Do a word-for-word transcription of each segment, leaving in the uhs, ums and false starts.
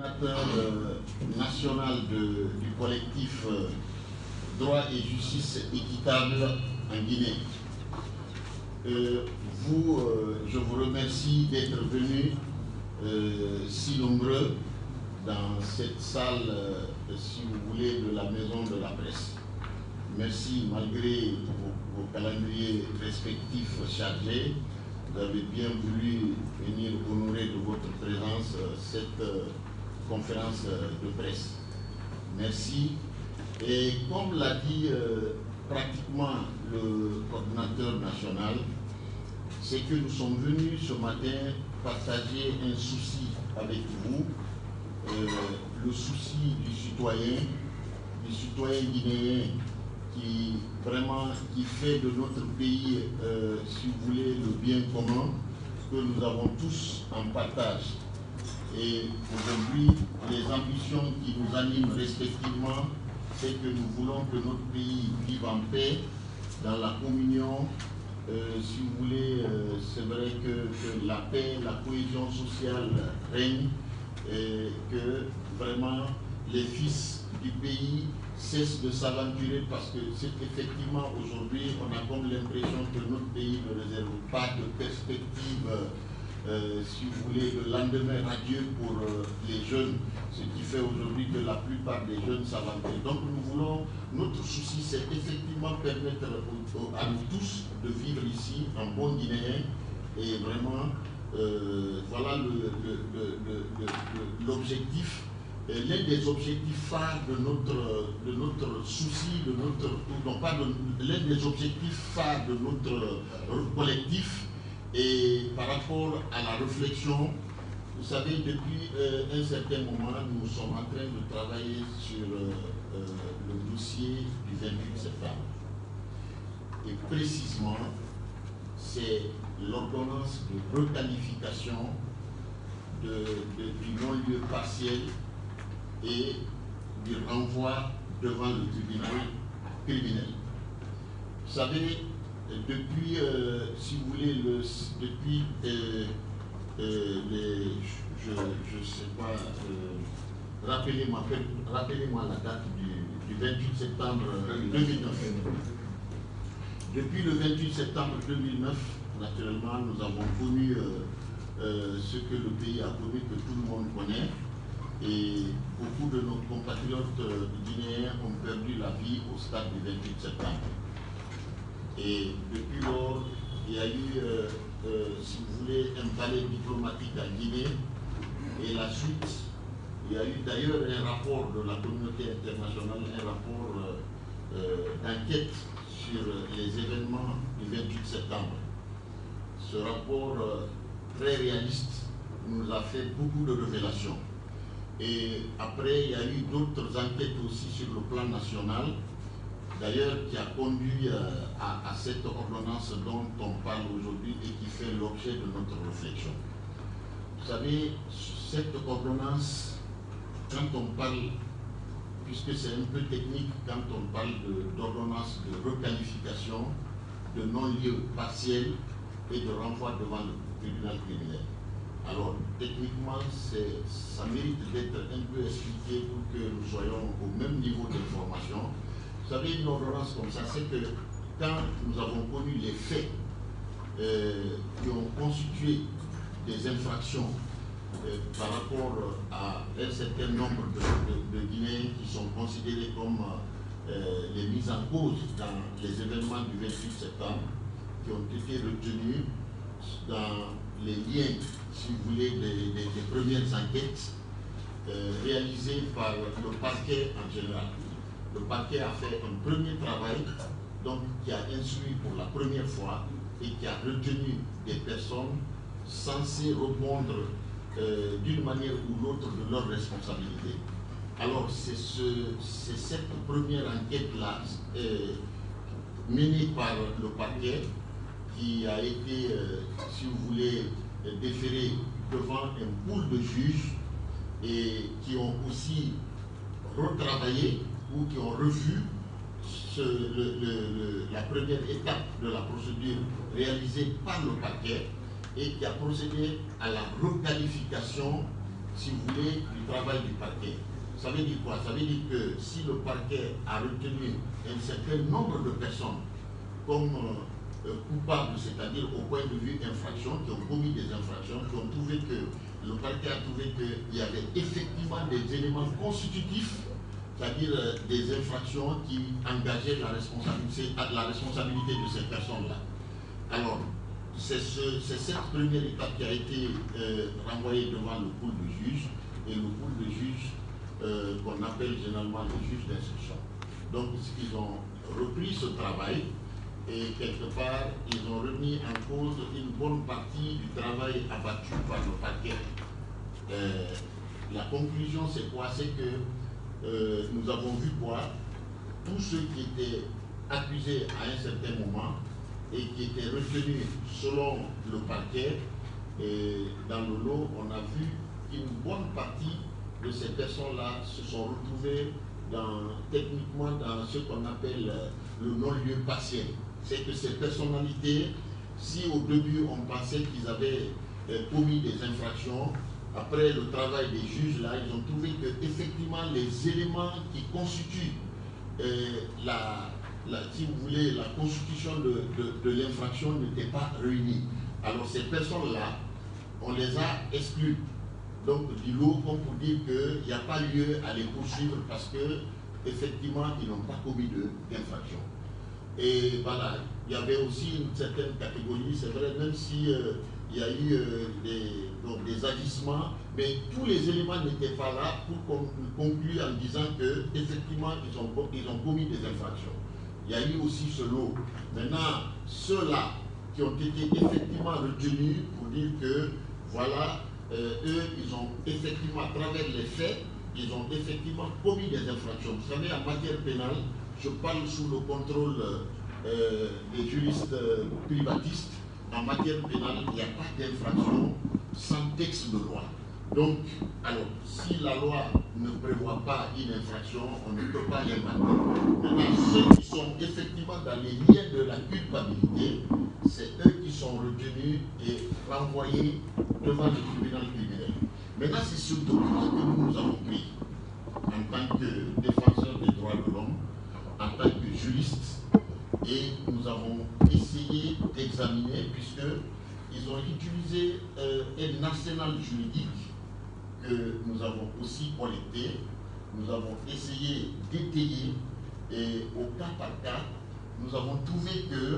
coordinateur euh, national de, du collectif euh, Droit et Justice Équitable en Guinée. Euh, vous, euh, je vous remercie d'être venus euh, si nombreux dans cette salle, euh, si vous voulez, de la maison de la presse. Merci, malgré vos, vos calendriers respectifs chargés, vous avez bien voulu venir honorer de votre présence euh, cette euh, conférence euh, de presse. Merci. Et comme l'a dit euh, pratiquement le coordinateur national, c'est que nous sommes venus ce matin partager un souci avec vous, euh, le souci du citoyen, du citoyen guinéen qui vraiment qui fait de notre pays, euh, si vous voulez, le bien commun que nous avons tous en partage. Et aujourd'hui, les ambitions qui nous animent respectivement, c'est que nous voulons que notre pays vive en paix, dans la communion. Euh, si vous voulez, euh, c'est vrai que, que la paix, la cohésion sociale règne, et que vraiment les fils du pays cessent de s'aventurer, parce que c'est effectivement aujourd'hui, on a comme l'impression que notre pays ne réserve pas de perspective, euh, si vous voulez, de lendemain radieux pour euh, les jeunes, ce qui fait aujourd'hui que la plupart des jeunes s'aventurent. Donc nous voulons, notre souci, c'est effectivement permettre à nous tous de vivre ici en bon guinéen, et vraiment, euh, voilà l'objectif. L'un des objectifs phares de notre, de notre souci, de notre, non pas l'un des objectifs phares de notre collectif, et par rapport à la réflexion, vous savez, depuis euh, un certain moment, nous sommes en train de travailler sur euh, euh, le dossier du vingt-huit septembre. Et précisément, c'est l'ordonnance de requalification de, de, du non-lieu partiel et du renvoi devant le tribunal criminel. Vous savez, depuis, euh, si vous voulez, le, depuis euh, euh, les, je ne sais pas, euh, rappelez-moi rappelez-moi la date du, du vingt-huit septembre deux mille neuf. Depuis le vingt-huit septembre deux mille neuf, naturellement, nous avons connu euh, euh, ce que le pays a connu, que tout le monde connaît. Et beaucoup de nos compatriotes euh, guinéens ont perdu la vie au stade du vingt-huit septembre. Et depuis lors, il y a eu, euh, euh, si vous voulez, un palais diplomatique à Guinée. Et la suite, il y a eu d'ailleurs un rapport de la communauté internationale, un rapport euh, euh, d'enquête sur les événements du vingt-huit septembre. Ce rapport euh, très réaliste nous a fait beaucoup de révélations. Et après, il y a eu d'autres enquêtes aussi sur le plan national, d'ailleurs qui a conduit euh, à, à cette ordonnance dont on parle aujourd'hui et qui fait l'objet de notre réflexion. Vous savez, cette ordonnance, quand on parle, puisque c'est un peu technique, quand on parle d'ordonnance de, de requalification, de non-lieu partiel et de renvoi devant le tribunal criminel. Alors, techniquement, ça mérite d'être un peu expliqué pour que nous soyons au même niveau d'information. Vous savez, une ordonnance comme ça, c'est que quand nous avons connu les faits euh, qui ont constitué des infractions euh, par rapport à un certain nombre de, de, de Guinéens qui sont considérés comme euh, les mises en cause dans les événements du vingt-huit septembre, qui ont été retenus dans les liens, si vous voulez, des, des, des premières enquêtes euh, réalisées par le parquet en général. Le parquet a fait un premier travail, donc qui a instruit pour la première fois et qui a retenu des personnes censées répondre euh, d'une manière ou l'autre de leurs responsabilités. Alors c'est ce, cette première enquête-là euh, menée par le parquet qui a été, euh, si vous voulez, déféré devant un pool de juges et qui ont aussi retravaillé ou qui ont revu ce, le, le, le, la première étape de la procédure réalisée par le parquet et qui a procédé à la requalification si vous voulez, du travail du parquet. Ça veut dire quoi? Ça veut dire que si le parquet a retenu un certain nombre de personnes comme euh, coupables, c'est-à-dire au point de vue infraction, qui ont commis des infractions, qui ont trouvé que le parquet a trouvé qu'il y avait effectivement des éléments constitutifs, c'est-à-dire euh, des infractions qui engageaient la responsabilité, la responsabilité de ces personnes-là. Alors, c'est ce, cette première étape qui a été euh, renvoyée devant le pool de juges, et le pool de juges euh, qu'on appelle généralement les juges d'instruction. Donc, ils ont repris ce travail et quelque part, ils ont remis en cause une bonne partie du travail abattu par le parquet. Euh, la conclusion, c'est quoi? C'est que euh, nous avons vu quoi? Tous ceux qui étaient accusés à un certain moment et qui étaient retenus selon le parquet, et dans le lot, on a vu qu'une bonne partie de ces personnes-là se sont retrouvées dans, techniquement dans ce qu'on appelle euh, le non-lieu partiel. C'est que ces personnalités, si au début on pensait qu'ils avaient euh, commis des infractions, après le travail des juges, là, ils ont trouvé que effectivement les éléments qui constituent euh, la, la, si vous voulez, la constitution de, de, de l'infraction n'étaient pas réunis. Alors ces personnes-là, on les a exclues. Donc du lot, comme pour dire qu'il n'y a pas lieu à les poursuivre parce que effectivement ils n'ont pas commis d'infraction. Et voilà, il y avait aussi une certaine catégorie, c'est vrai, même si euh, il y a eu euh, des, donc, des agissements, mais tous les éléments n'étaient pas là pour conclure en disant que effectivement ils ont, ils ont commis des infractions. Il y a eu aussi ce lot. Maintenant, ceux-là qui ont été effectivement retenus pour dire que voilà, euh, eux, ils ont effectivement, à travers les faits, ils ont effectivement commis des infractions. Vous savez, en matière pénale, je parle sous le contrôle euh, des juristes euh, privatistes. En matière pénale, il n'y a pas d'infraction sans texte de loi. Donc, alors, si la loi ne prévoit pas une infraction, on ne peut pas l'inventer. Maintenant, ceux qui sont effectivement dans les liens de la culpabilité, c'est eux qui sont retenus et renvoyés devant le tribunal criminel. Maintenant, c'est ce document que nous, nous avons pris en tant que défenseurs des droits de l'homme, en tant que juristes, et nous avons essayé d'examiner, puisqu'ils ont utilisé euh, un arsenal juridique que nous avons aussi collecté, nous avons essayé d'étayer, et au cas par cas, nous avons trouvé que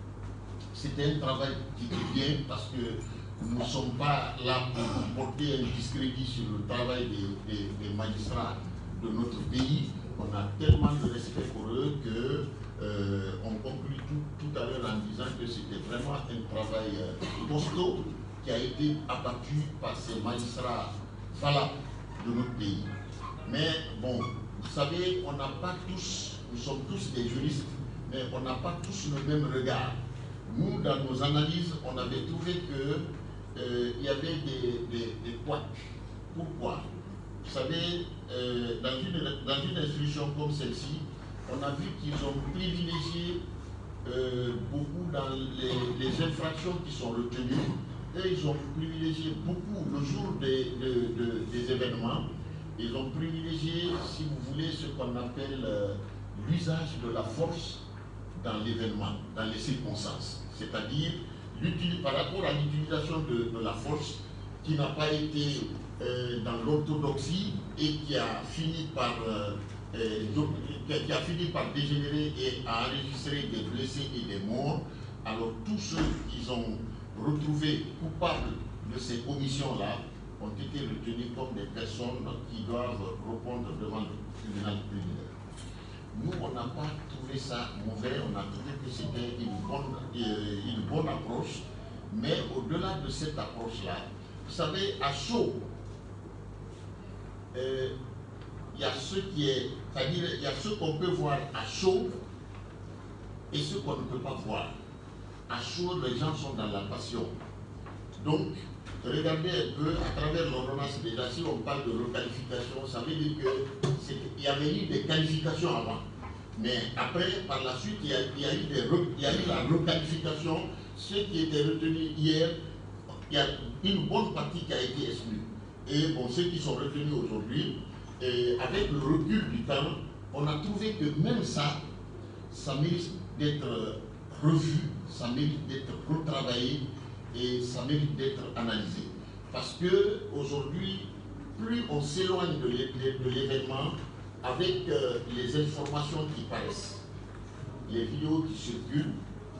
c'était un travail qui était bien, parce que nous ne sommes pas là pour porter un discrédit sur le travail des, des, des magistrats de notre pays. On a tellement de respect pour eux que euh, on conclut tout, tout à l'heure en disant que c'était vraiment un travail euh, costaud qui a été abattu par ces magistrats valables de notre pays. Mais bon, vous savez, on n'a pas tous, nous sommes tous des juristes, mais on n'a pas tous le même regard. Nous, dans nos analyses, on avait trouvé que euh, il y avait des, des, des couacs. Pourquoi? Vous savez, euh, dans, une, dans une institution comme celle-ci, on a vu qu'ils ont privilégié euh, beaucoup dans les, les infractions qui sont retenues, et ils ont privilégié beaucoup le jour des, de, de, des événements, ils ont privilégié, si vous voulez, ce qu'on appelle euh, l'usage de la force dans l'événement, dans les circonstances. C'est-à-dire, par rapport à l'utilisation de, de la force qui n'a pas été euh, dans l'orthodoxie et qui a fini par euh, euh, qui a fini par dégénérer et a enregistré des blessés et des morts. Alors tous ceux qui ont retrouvé coupables de ces commissions-là ont été retenus comme des personnes qui doivent répondre devant le tribunal criminel. Nous, on n'a pas trouvé ça mauvais, on a trouvé que c'était une bonne, euh, une bonne approche, mais au-delà de cette approche-là, vous savez, à chaud, euh, il y a ce qui est, c'est-à-dire il y a ce qu'on peut voir à chaud et ce qu'on ne peut pas voir. À chaud, les gens sont dans la passion. Donc, regardez un peu, à travers l'ordonnance déjà, si on parle de requalification, ça veut dire qu'il y avait eu des qualifications avant. Mais après, par la suite, il y a, il y a, eu, des, il y a eu la requalification. Ceux qui étaient retenus hier, il y a une bonne partie qui a été exclue. Et bon, ceux qui sont retenus aujourd'hui, avec le recul du temps, on a trouvé que même ça, ça mérite d'être revu, ça mérite d'être retravaillé et ça mérite d'être analysé. Parce que aujourd'hui, plus on s'éloigne de l'événement avec euh, les informations qui paraissent, les vidéos qui circulent,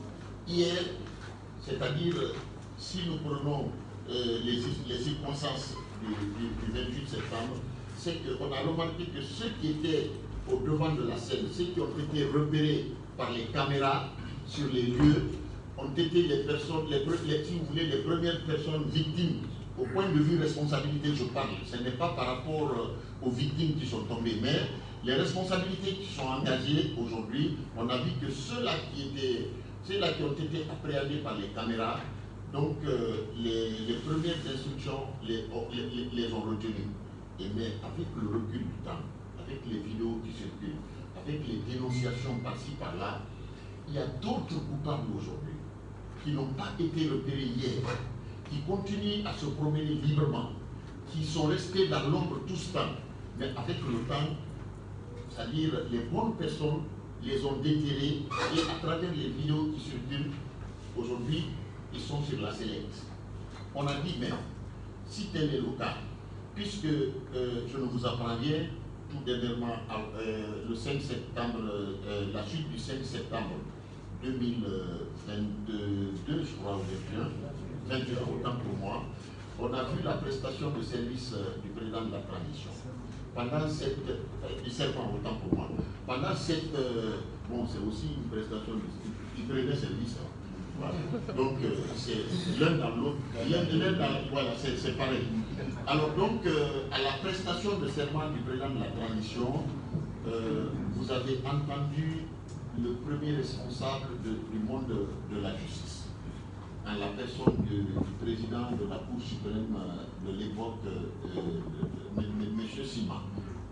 hier, c'est-à-dire si nous prenons euh, les, les circonstances du, du, du vingt-huit septembre, c'est qu'on a remarqué que ceux qui étaient au devant de la scène, ceux qui ont été repérés par les caméras sur les lieux, ont été les personnes, les, les, si vous voulez, les premières personnes victimes. Au point de vue responsabilité, je parle. Ce n'est pas par rapport aux victimes qui sont tombées, mais les responsabilités qui sont engagées aujourd'hui, on a vu que ceux-là qui étaient, ceux-là qui ont été appréhendés par les caméras, donc euh, les, les premières instructions les, les, les ont retenues. Et mais avec le recul du temps, avec les vidéos qui circulent, avec les dénonciations par-ci par-là, il y a d'autres coupables aujourd'hui qui n'ont pas été repérés hier, qui continuent à se promener librement, qui sont restés dans l'ombre tout ce temps, mais avec le temps, c'est-à-dire les bonnes personnes les ont déterrés et à travers les vidéos qui circulent, aujourd'hui, ils sont sur la sellette. On a dit, mais si tel est le cas, puisque euh, je ne vous apprends rien, tout dernièrement, euh, le cinq septembre, euh, la suite du cinq septembre deux mille vingt-deux, je crois, ou vingt et un, vingt et un, autant pour moi, on a vu la prestation de service euh, du président de la transition. Pendant cette, euh, du serment, autant pour moi, pendant cette, euh, bon, c'est aussi une prestation, de, il prenait service. Hein. Voilà. Donc, euh, c'est l'un dans l'autre, l'un dans, voilà, c'est pareil. Alors donc, euh, à la prestation de serment du président de la transition, euh, vous avez entendu le premier responsable de, du monde de, de la justice, en la personne du, du président de la Cour suprême de l'époque, euh, M. Sima.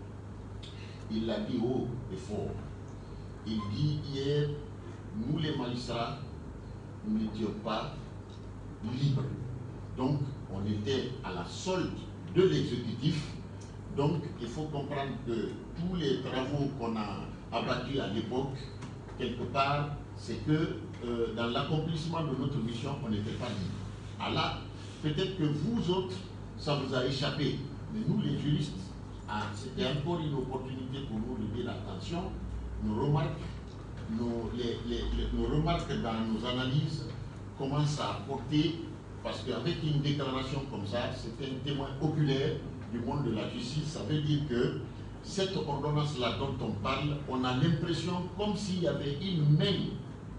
Il l'a dit haut et fort. Il dit hier, nous les magistrats, nous n'étions pas libres. Donc, on était à la solde de l'exécutif. Donc, il faut comprendre que tous les travaux qu'on a abattus à l'époque, quelque part, c'est que euh, dans l'accomplissement de notre mission, on n'était pas libre. Alors, peut-être que vous autres, ça vous a échappé. Mais nous, les juristes, ah, c'était encore une opportunité pour nous de dire attention, nos remarques, nos, les, les, les, nos remarques dans nos analyses commencent à apporter, parce qu'avec une déclaration comme ça, c'est un témoin oculaire du monde de la justice. Ça veut dire que cette ordonnance-là dont on parle, on a l'impression comme s'il y avait une main,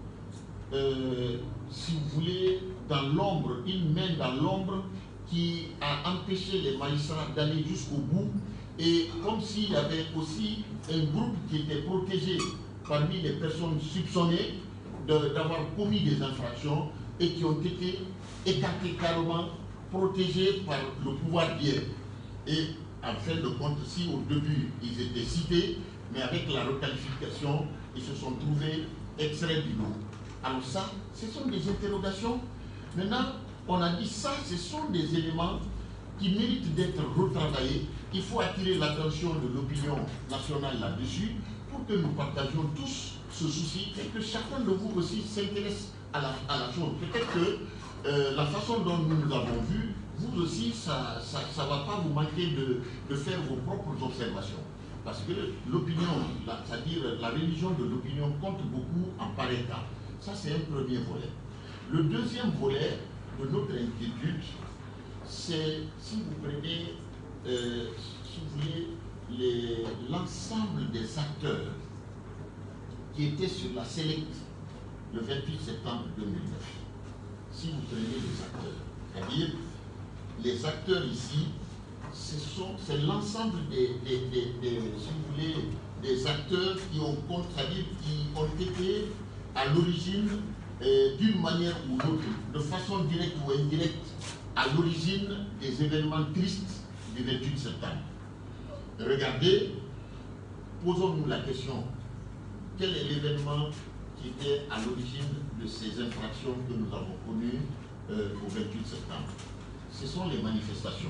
euh, si vous voulez, dans l'ombre, une main dans l'ombre qui a empêché les magistrats d'aller jusqu'au bout, et comme s'il y avait aussi un groupe qui était protégé parmi les personnes soupçonnées d'avoir commis des infractions et qui ont été écartés carrément, protégés par le pouvoir d'hier. Et en fin de compte, si au début ils étaient cités, mais avec la requalification, ils se sont trouvés extraits du lot. Alors ça, ce sont des interrogations. Maintenant, on a dit ça, ce sont des éléments qui méritent d'être retravaillés. Il faut attirer l'attention de l'opinion nationale là-dessus pour que nous partagions tous ce souci et que chacun de vous aussi s'intéresse à la, à la chose. Peut-être que euh, la façon dont nous nous avons vu, vous aussi, ça ne ça, ça va pas vous manquer de, de faire vos propres observations. Parce que l'opinion, c'est-à-dire la religion de l'opinion compte beaucoup en pareil cas. Ça, c'est un premier volet. Le deuxième volet de notre inquiétude, c'est, si vous prenez, euh, si vous voulez, l'ensemble des acteurs qui étaient sur la Select le vingt-huit septembre deux mille neuf. Si vous prenez les acteurs, c'est-à-dire les acteurs ici, c'est l'ensemble des, des, des, des, si vous voulez, des acteurs qui ont, c'est-à-dire qui ont été à l'origine euh, d'une manière ou d'autre, de façon directe ou indirecte, à l'origine des événements tristes du vingt-huit septembre. Regardez, posons-nous la question, quel est l'événement qui était à l'origine de ces infractions que nous avons connues euh, au vingt-huit septembre? Ce sont les manifestations.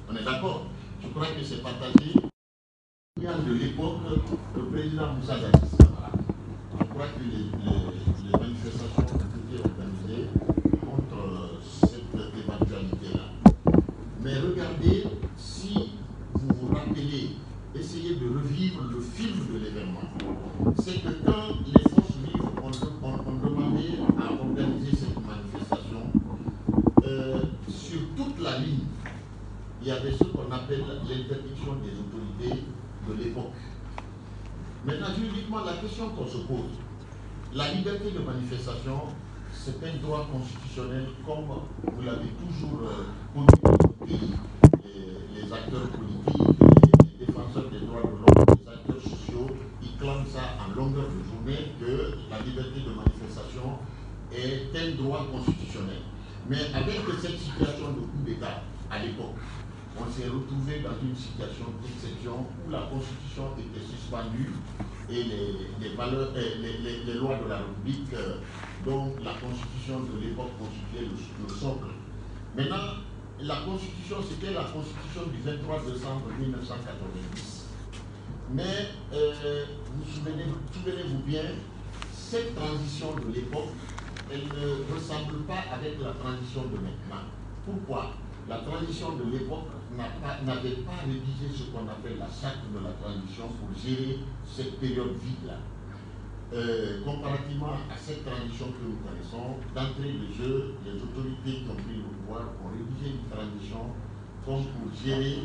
On est d'accord? Je crois que c'est partagé. De l'époque, le président Moussa Dadis Camara. Je crois que les, les, les manifestations ont été organisées contre cette éventualité-là. Mais regardez, si vous vous rappelez, essayez de revivre le film de l'événement. C'est que quand les forces vives ont, ont, ont demandé à organiser cette manifestation, euh, sur toute la ligne, il y avait ce qu'on appelle l'interdiction des autorités de l'époque. Maintenant, juridiquement, la question qu'on se pose, la liberté de manifestation, c'est un droit constitutionnel comme vous l'avez toujours euh, connu dans notre pays. Les, les acteurs politiques, les, les défenseurs des droits de l'homme, les acteurs sociaux, ils clament ça en longueur de journée que la liberté de manifestation est un droit constitutionnel. Mais avec cette situation de coup d'État à l'époque, on s'est retrouvé dans une situation d'exception où la Constitution était suspendue et les, les, valeurs, les, les, les lois de la République, euh, dont la Constitution de l'époque constituait le, le socle. Maintenant, la Constitution, c'était la Constitution du vingt-trois décembre mille neuf cent quatre-vingt-dix. Mais, euh, vous souvenez-vous souvenez bien, cette transition de l'époque, elle ne ressemble pas avec la transition de maintenant. Pourquoi? La transition de l'époque n'avait pas rédigé ce qu'on appelle la charte de la transition pour gérer cette période vide-là. Euh, comparativement à cette transition que nous connaissons, d'entrée de jeu, les autorités qui ont pris le pouvoir ont rédigé une transition comme pour gérer,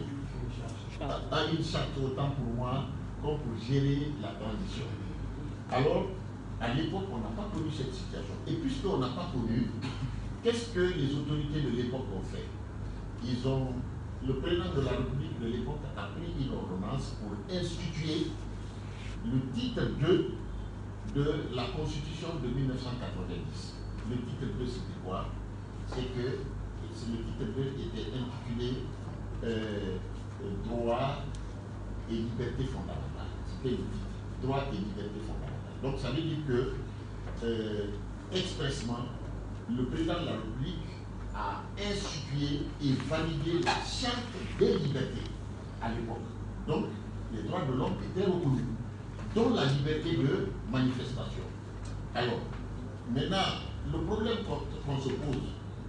à une charte autant pour moi, comme pour gérer la transition. Alors, à l'époque, on n'a pas connu cette situation. Et puisqu'on n'a pas connu, qu'est-ce que les autorités de l'époque ont fait? Ils ont, le président de la République de l'époque a pris une ordonnance pour instituer le titre deux de la Constitution de mille neuf cent quatre-vingt-dix. Le titre deux, c'était quoi? C'est que le titre deux était intitulé euh, droit et liberté fondamentale. C'était le titre, droit et liberté fondamentale. Donc ça veut dire que, euh, expressement, le président de la République a institué et validé la charte des libertés à l'époque. Donc, les droits de l'homme étaient reconnus, dont la liberté de manifestation. Alors, maintenant, le problème qu'on qu se pose,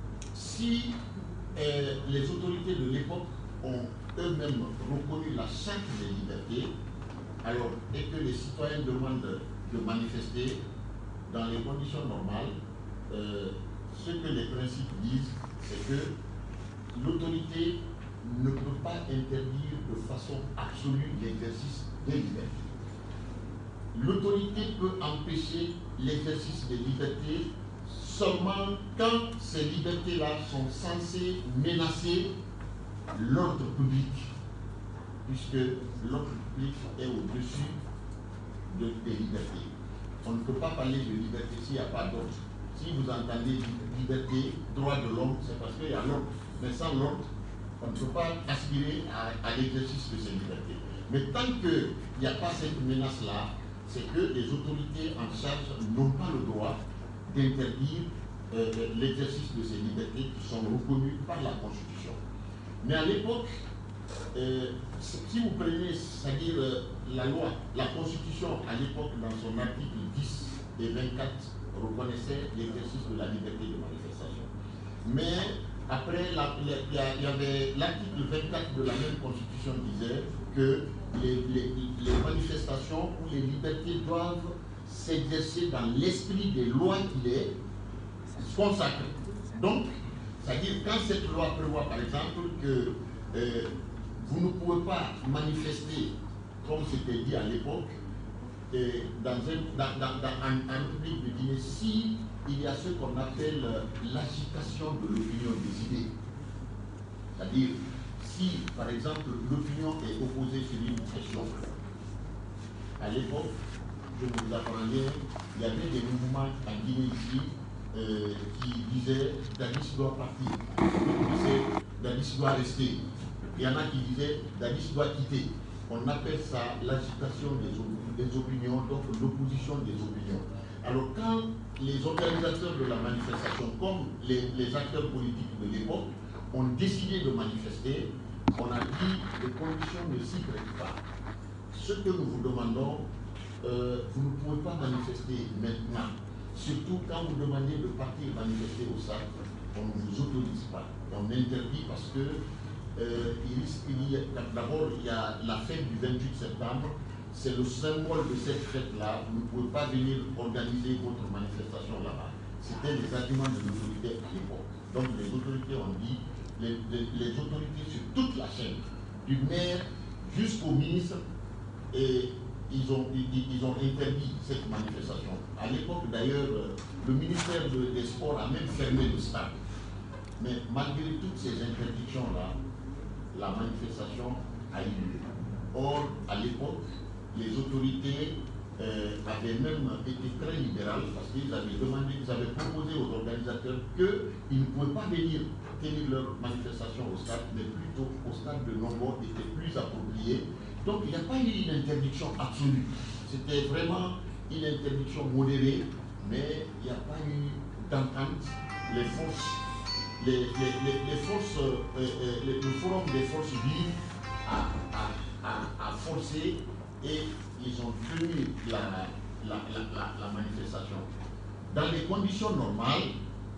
si euh, les autorités de l'époque ont eux-mêmes reconnu la charte des libertés, alors, et que les citoyens demandent de manifester dans les conditions normales, euh, ce que les principes disent, c'est que l'autorité ne peut pas interdire de façon absolue l'exercice des libertés. L'autorité peut empêcher l'exercice des libertés seulement quand ces libertés-là sont censées menacer l'ordre public, puisque l'ordre public est au-dessus de, des libertés. On ne peut pas parler de liberté s'il n'y a pas d'ordre. Si vous entendez liberté, droit de l'homme, c'est parce qu'il y a l'ordre. Mais sans l'ordre, on ne peut pas aspirer à, à l'exercice de ces libertés. Mais tant qu'il n'y a pas cette menace-là, c'est que les autorités en charge n'ont pas le droit d'interdire euh, l'exercice de ces libertés qui sont reconnues par la Constitution. Mais à l'époque, euh, si vous prenez, c'est-à-dire euh, la loi, la Constitution à l'époque, dans son article dix et vingt-quatre, reconnaissait l'exercice de la liberté de manifestation. Mais après, il y, y avait l'article vingt-quatre de la même Constitution disait que les, les, les manifestations ou les libertés doivent s'exercer dans l'esprit des lois qu'il est consacré. Donc, c'est-à-dire quand cette loi prévoit par exemple que euh, vous ne pouvez pas manifester comme c'était dit à l'époque, Et dans un, dans, dans, dans un, un public de Guinée, si il y a ce qu'on appelle l'agitation de l'opinion des idées, c'est-à-dire si par exemple l'opinion est opposée sur une question, à l'époque, je vous apprends bien, il y avait des mouvements en Guinée ici euh, qui disaient Dadis doit partir, qui disaient Dadis doit rester, il y en a qui disaient Dadis doit quitter. On appelle ça l'agitation des, des opinions, donc l'opposition des opinions. Alors quand les organisateurs de la manifestation, comme les, les acteurs politiques de l'époque, ont décidé de manifester, on a dit que les conditions ne s'y prêtent pas. Ce que nous vous demandons, euh, vous ne pouvez pas manifester maintenant. Surtout quand vous demandez de partir manifester au S A C, on ne vous autorise pas. On interdit parce que euh, il risque, d'abord, il y a la fête du vingt-huit septembre, c'est le symbole de cette fête-là. Vous ne pouvez pas venir organiser votre manifestation là-bas. C'était les arguments de l'autorité à l'époque. Donc les autorités ont dit, les, les, les autorités sur toute la chaîne, du maire jusqu'au ministre, et ils ont, ils, ils ont interdit cette manifestation. À l'époque d'ailleurs, le ministère de, des Sports a même fermé le stade. Mais malgré toutes ces interdictions-là, la manifestation a eu lieu. Or, à l'époque, les autorités euh, avaient même été très libérales parce qu'ils avaient demandé, ils avaient proposé aux organisateurs qu'ils ne pouvaient pas venir tenir leur manifestation au stade, mais plutôt au stade de Nombo était plus approprié. Donc il n'y a pas eu une interdiction absolue. C'était vraiment une interdiction modérée, mais il n'y a pas eu d'entente. Les forces, les, les, les, les forces, euh, euh, le forum des forces vives a, a, a, a forcé et ils ont tenu la, la, la, la, la manifestation. Dans les conditions normales,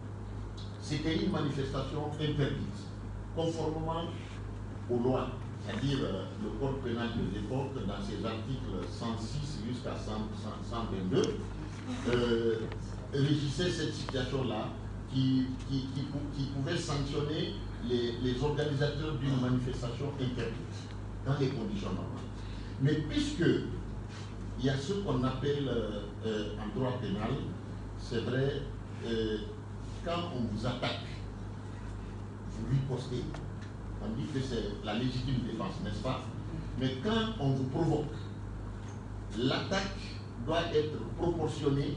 c'était une manifestation interdite, conformément aux lois, c'est-à-dire euh, le code pénal de l'époque, dans ses articles cent six jusqu'à cent vingt-deux, euh, régissait cette situation-là qui, qui, qui, qui pouvait sanctionner les, les organisateurs d'une manifestation interdite, dans les conditions normales. Mais puisque il y a ce qu'on appelle euh, euh, en droit pénal, c'est vrai, euh, quand on vous attaque, vous ripostez. On dit que c'est la légitime défense, n'est-ce pas? Mais quand on vous provoque, l'attaque doit être proportionnée,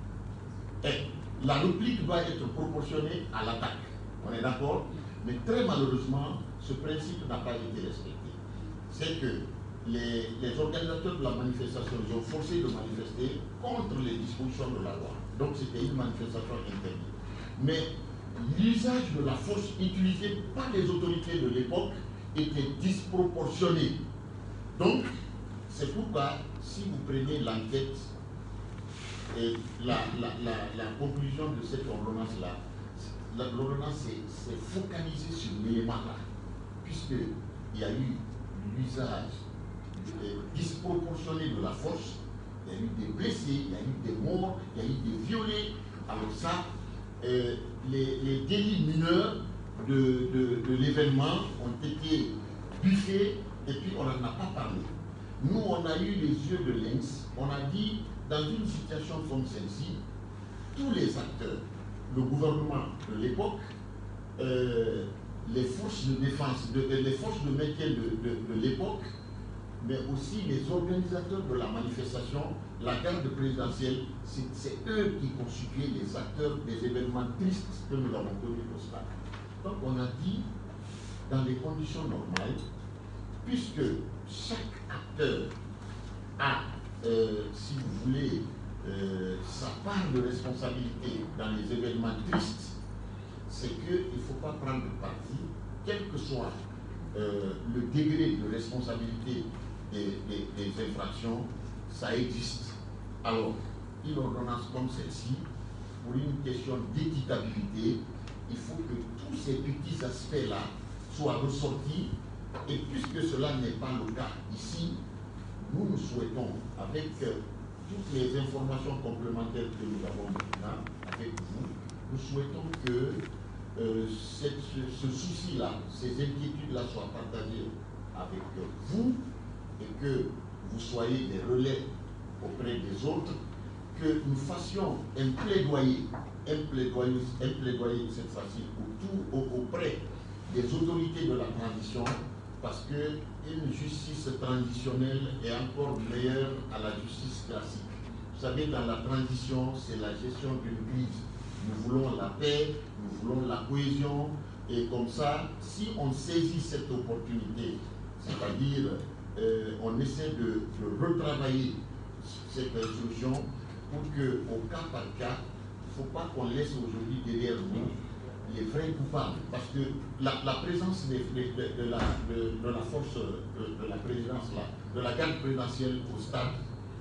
et la réplique doit être proportionnée à l'attaque. On est d'accord? Mais très malheureusement, ce principe n'a pas été respecté. C'est que les, les organisateurs de la manifestation, ils ont forcé de manifester contre les dispositions de la loi. Donc c'était une manifestation interdite. Mais l'usage de la force utilisée par les autorités de l'époque était disproportionné. Donc, c'est pourquoi, si vous prenez l'enquête et la, la, la, la conclusion de cette ordonnance-là, l'ordonnance s'est focalisée sur l'élément-là, puisqu'il y a eu l'usage disproportionné de la force, il y a eu des blessés, il y a eu des morts, il y a eu des violés. Alors ça, Euh, les, les délits mineurs de, de, de l'événement ont été buffés et puis on n'en a pas parlé. Nous, on a eu les yeux de lynx, on a dit, dans une situation comme celle-ci, tous les acteurs, le gouvernement de l'époque, euh, les forces de défense, de, les forces de maintien de, de, de l'époque, mais aussi les organisateurs de la manifestation, la garde présidentielle, c'est eux qui constituaient les acteurs des événements tristes que nous avons connus au stade. Donc on a dit, dans les conditions normales, puisque chaque acteur a, euh, si vous voulez, euh, sa part de responsabilité dans les événements tristes, c'est qu'il ne faut pas prendre parti, quel que soit euh, le degré de responsabilité Des, des, des infractions, ça existe. Alors, une ordonnance comme celle-ci, pour une question d'équitabilité, il faut que tous ces petits aspects-là soient ressortis, et puisque cela n'est pas le cas ici, nous nous souhaitons, avec euh, toutes les informations complémentaires que nous avons maintenant avec vous, nous souhaitons que euh, cette, ce, ce souci-là, ces inquiétudes-là soient partagées avec euh, vous, et que vous soyez des relais auprès des autres, que nous fassions un plaidoyer, un plaidoyer, un plaidoyer cette fois-ci auprès des autorités de la transition, parce qu'une justice transitionnelle est encore meilleure à la justice classique. Vous savez, dans la transition, c'est la gestion d'une crise. Nous voulons la paix, nous voulons la cohésion, et comme ça, si on saisit cette opportunité, c'est-à-dire Euh, on essaie de, de retravailler cette solution pour qu'au cas par cas, il ne faut pas qu'on laisse aujourd'hui derrière nous les vrais coupables. Parce que la, la présence de, de, de, de, la, de, de la force de, de la présidence, là, de la garde présidentielle au stade,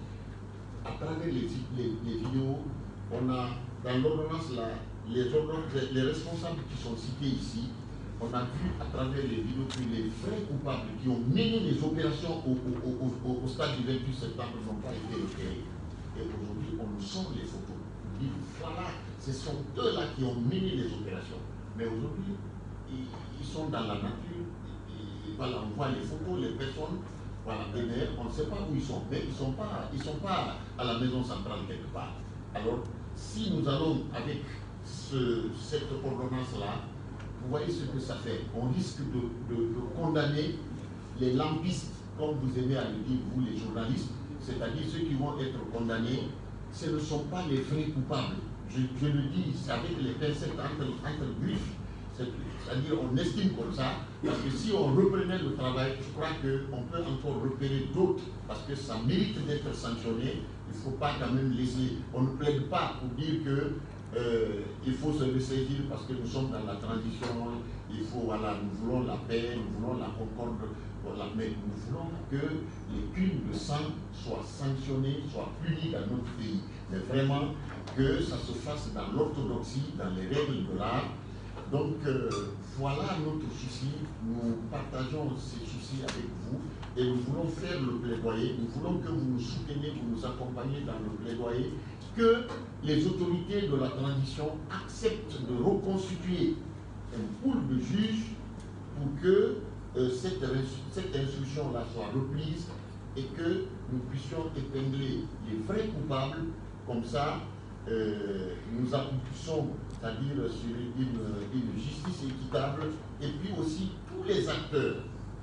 à travers les, les, les vidéos, on a dans l'ordonnance là, les, les responsables qui sont cités ici, on a vu à travers les vidéos que les vrais coupables qui ont mené les opérations au, au, au, au, au stade du vingt-huit septembre n'ont pas été repérés. Et aujourd'hui, on nous sort les photos. On dit, voilà, ce sont eux-là qui ont mené les opérations. Mais aujourd'hui, ils, ils sont dans la nature. Et, voilà, on voit les photos, les personnes. Voilà, et d'ailleurs, on ne sait pas où ils sont. Mais ils ne sont, sont pas à la maison centrale quelque part. Alors, si nous allons avec ce, cette ordonnance-là, vous voyez ce que ça fait. On risque de, de, de condamner les lampistes, comme vous aimez à le dire, vous les journalistes, c'est-à-dire ceux qui vont être condamnés, ce ne sont pas les vrais coupables. Je, je le dis avec les pincettes entre, entre griffes, c'est-à-dire on estime comme ça, parce que si on reprenait le travail, je crois qu'on peut encore repérer d'autres, parce que ça mérite d'être sanctionné. Il ne faut pas quand même laisser, on ne plaide pas pour dire que Euh, il faut se ressaisir parce que nous sommes dans la transition, il faut, voilà, nous voulons la paix, nous voulons la concorde, voilà, mais nous voulons que les crimes de sang soient sanctionnés, soient punis dans notre pays, mais vraiment que ça se fasse dans l'orthodoxie, dans les règles de l'art. Donc euh, voilà notre souci, nous partageons ces soucis avec vous et nous voulons faire le plaidoyer, nous voulons que vous nous souteniez, vous nous accompagniez dans le plaidoyer, que les autorités de la transition acceptent de reconstituer un pool de juges pour que euh, cette, cette instruction-là soit reprise et que nous puissions épingler les vrais coupables, comme ça euh, nous aboutissons, c'est-à-dire sur une, une justice équitable, et puis aussi tous les acteurs,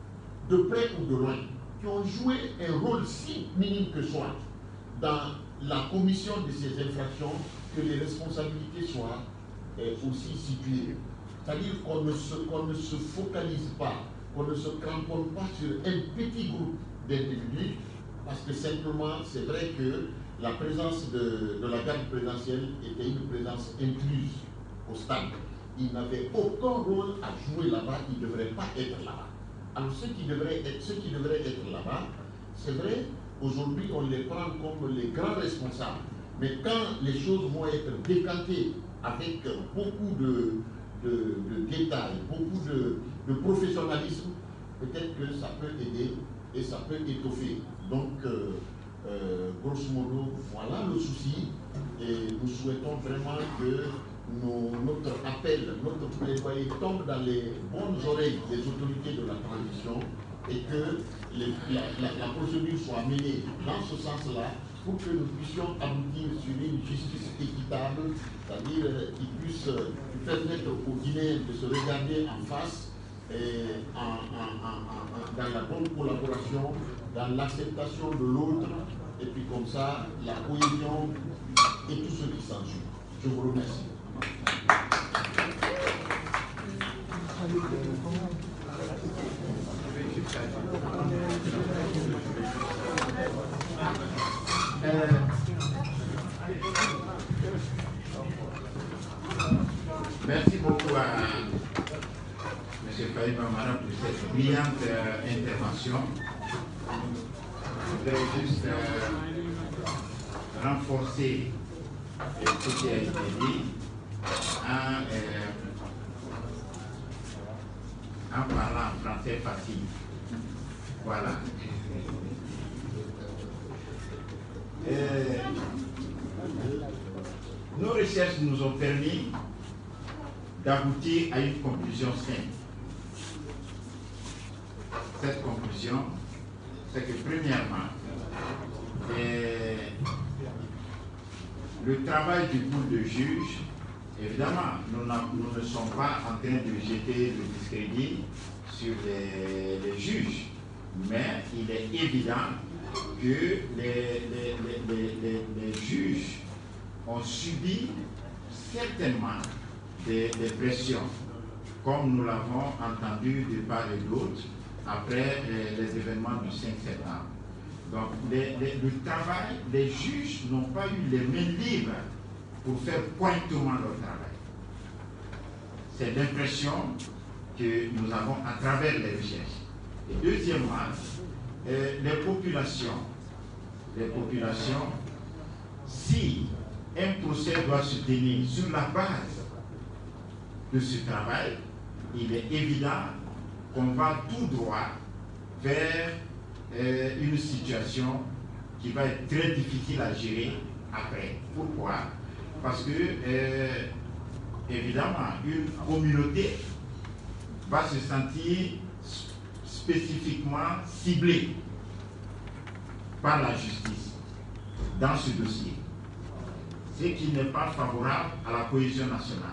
de près ou de loin, qui ont joué un rôle si minime que soit dans la commission de ces infractions, que les responsabilités soient euh, aussi situées. C'est-à-dire qu'on ne, qu'on ne se focalise pas, qu'on ne se cramponne pas sur un petit groupe d'individus, parce que simplement, c'est vrai que la présence de, de la garde présidentielle était une présence incluse au stade. Ils n'avaient aucun rôle à jouer là-bas, ils ne devraient pas être là-bas. Alors ceux qui devraient être, ceux qui devraient être là-bas, c'est vrai, aujourd'hui, on les prend comme les grands responsables. Mais quand les choses vont être décantées avec beaucoup de, de, de détails, beaucoup de, de professionnalisme, peut-être que ça peut aider et ça peut étoffer. Donc, euh, euh, grosso modo, voilà le souci. Et nous souhaitons vraiment que nos, notre appel, notre plaidoyer tombe dans les bonnes oreilles des autorités de la transition et que les, la, la, la procédure soit menée dans ce sens-là pour que nous puissions aboutir sur une justice équitable, c'est-à-dire euh, qui puisse euh, permettre aux Guinéens de se regarder en face et en, en, en, en, dans la bonne collaboration, dans l'acceptation de l'autre, et puis comme ça, la cohésion et tout ce qui s'ensuit. Je vous remercie. Euh, merci beaucoup à M. Faye Bambara pour cette brillante euh, intervention. Je voudrais juste euh, renforcer euh, ce qui a été dit en, euh, en parlant français facile. Voilà. Euh, nos recherches nous ont permis d'aboutir à une conclusion simple. Cette conclusion, c'est que premièrement, euh, le travail du pool de juges, évidemment, nous, nous ne sommes pas en train de jeter le discrédit sur les, les juges, mais il est évident que les, les, les, les, les juges ont subi certainement des, des pressions, comme nous l'avons entendu de part et d'autre après les, les événements du cinq septembre. Donc les, les, le travail, les juges n'ont pas eu les mains libres pour faire pointement leur travail. c'est l'impression que nous avons à travers les recherches. Et deuxièmement, euh, les populations, les populations, si un procès doit se tenir sur la base de ce travail, il est évident qu'on va tout droit vers euh, une situation qui va être très difficile à gérer après. Pourquoi? Parce que, euh, évidemment, une communauté va se sentir spécifiquement ciblée par la justice dans ce dossier, ce qui n'est pas favorable à la cohésion nationale.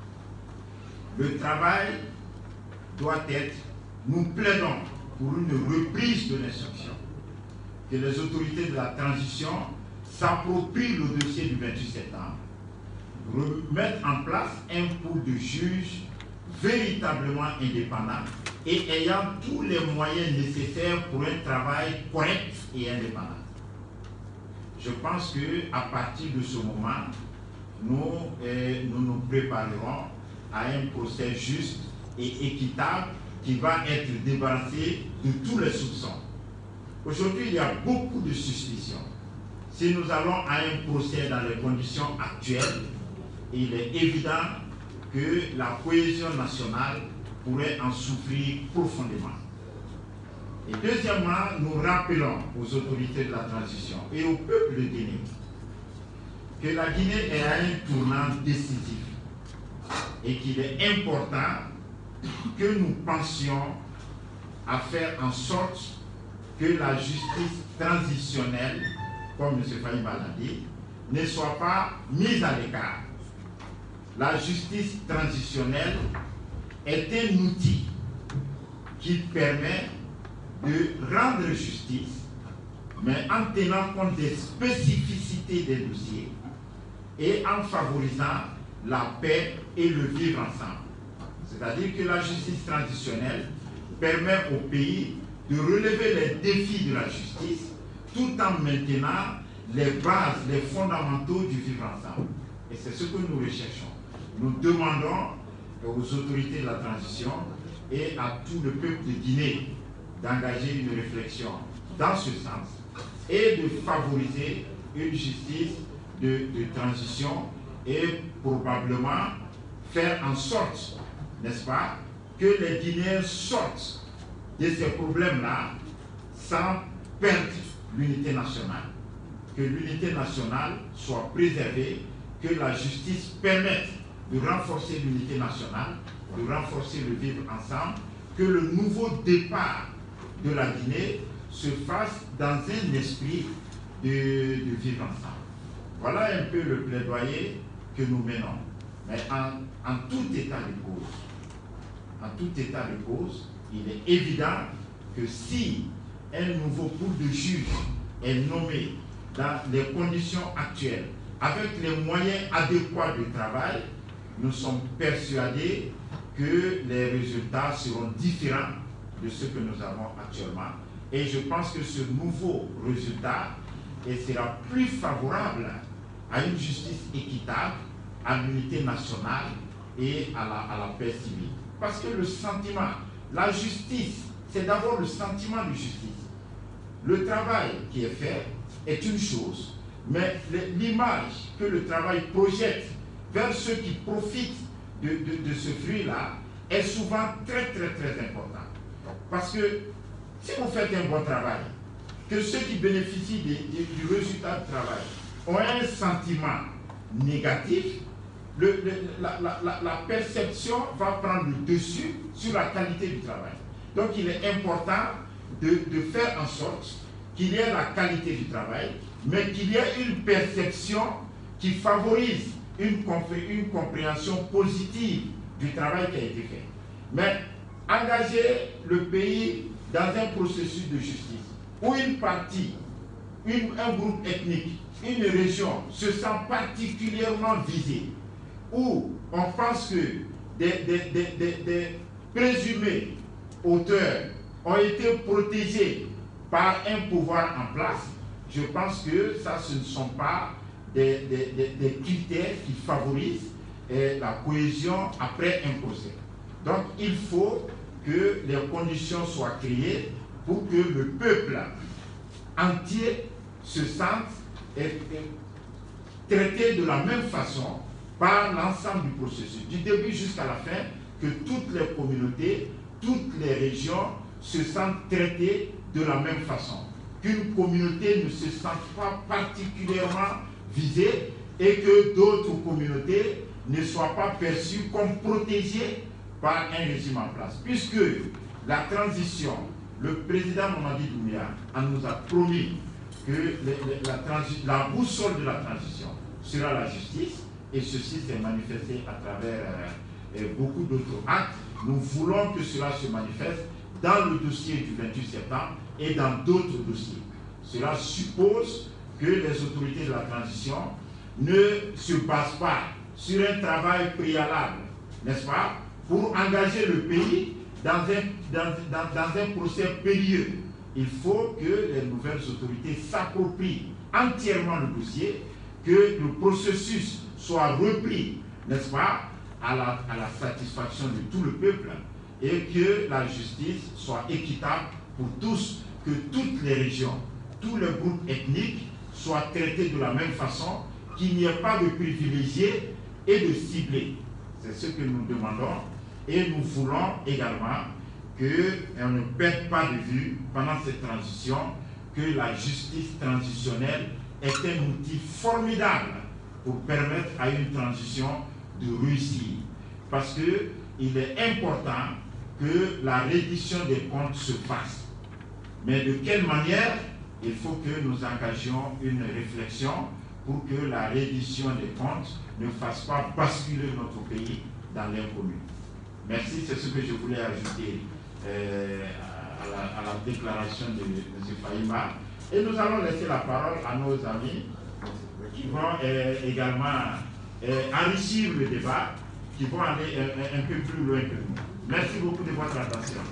Le travail doit être, nous plaidons pour une reprise de l'instruction, que les autorités de la transition s'approprient le dossier du vingt-huit septembre, remettre en place un pool de juges véritablement indépendants et ayant tous les moyens nécessaires pour un travail correct et indépendant. Je pense qu'à partir de ce moment, nous, eh, nous nous préparerons à un procès juste et équitable qui va être débarrassé de tous les soupçons. Aujourd'hui, il y a beaucoup de suspicions. Si nous allons à un procès dans les conditions actuelles, il est évident que la cohésion nationale pourrait en souffrir profondément. Et deuxièmement, nous rappelons aux autorités de la transition et au peuple de Guinée que la Guinée est à un tournant décisif et qu'il est important que nous pensions à faire en sorte que la justice transitionnelle, comme M. Fahima l'a dit, ne soit pas mise à l'écart. La justice transitionnelle est un outil qui permet de rendre justice, mais en tenant compte des spécificités des dossiers et en favorisant la paix et le vivre ensemble. C'est-à-dire que la justice transitionnelle permet au pays de relever les défis de la justice tout en maintenant les bases, les fondamentaux du vivre ensemble. Et c'est ce que nous recherchons. Nous demandons aux autorités de la transition et à tout le peuple de Guinée d'engager une réflexion dans ce sens et de favoriser une justice de, de transition et probablement faire en sorte, n'est-ce pas, que les Guinéens sortent de ces problèmes-là sans perdre l'unité nationale. Que l'unité nationale soit préservée, que la justice permette de renforcer l'unité nationale, de renforcer le vivre ensemble, que le nouveau départ de la Guinée se fasse dans un esprit de, de vivre ensemble. Voilà un peu le plaidoyer que nous menons. Mais en, en tout état de cause, en tout état de cause, il est évident que si un nouveau pool de juges est nommé dans les conditions actuelles, avec les moyens adéquats de travail, nous sommes persuadés que les résultats seront différents de ce que nous avons actuellement. Et je pense que ce nouveau résultat sera plus favorable à une justice équitable, à l'unité nationale et à la, à la paix civile. Parce que le sentiment, la justice, c'est d'abord le sentiment de justice. Le travail qui est fait est une chose, mais l'image que le travail projette vers ceux qui profitent de, de, de ce fruit-là est souvent très très très important. Parce que si vous faites un bon travail, que ceux qui bénéficient de, de, du résultat du travail ont un sentiment négatif, le, le, la, la, la, la perception va prendre le dessus sur la qualité du travail. Donc il est important de, de faire en sorte qu'il y ait la qualité du travail, mais qu'il y ait une perception qui favorise une, une compréhension positive du travail qui a été fait. Mais engager le pays dans un processus de justice où une partie, une, un groupe ethnique, une région se sent particulièrement visée, où on pense que des, des, des, des, des présumés auteurs ont été protégés par un pouvoir en place, je pense que ça, ce ne sont pas des, des, des, des critères qui favorisent et la cohésion après un procès. Donc il faut que les conditions soient créées pour que le peuple entier se sente et, et traité de la même façon par l'ensemble du processus, du début jusqu'à la fin, que toutes les communautés, toutes les régions se sentent traitées de la même façon. Qu'une communauté ne se sente pas particulièrement visée et que d'autres communautés ne soient pas perçues comme protégées par un régime en place. Puisque la transition, le président Mamadi Doumbouya nous a promis que le, le, la, la boussole de la transition sera la justice, et ceci s'est manifesté à travers euh, beaucoup d'autres actes. Nous voulons que cela se manifeste dans le dossier du vingt-huit septembre et dans d'autres dossiers. Cela suppose que les autorités de la transition ne se basent pas sur un travail préalable, n'est-ce pas, pour engager le pays dans un, dans, dans, dans un procès périlleux. Il faut que les nouvelles autorités s'approprient entièrement le dossier, que le processus soit repris, n'est-ce pas, à la, à la satisfaction de tout le peuple, et que la justice soit équitable pour tous, que toutes les régions, tous les groupes ethniques soient traités de la même façon, qu'il n'y ait pas de privilégiés et de ciblés. C'est ce que nous demandons, et nous voulons également qu'on ne perde pas de vue pendant cette transition que la justice transitionnelle est un outil formidable pour permettre à une transition de réussir. Parce qu'il est important que la reddition des comptes se fasse. Mais de quelle manière? Il faut que nous engagions une réflexion pour que la reddition des comptes ne fasse pas basculer notre pays dans l'inconnu. Merci, c'est ce que je voulais ajouter euh, à, la, à la déclaration de M. Fahima. Et nous allons laisser la parole à nos amis qui vont euh, également euh, enrichir le débat, qui vont aller un, un peu plus loin que nous. Merci beaucoup de votre attention.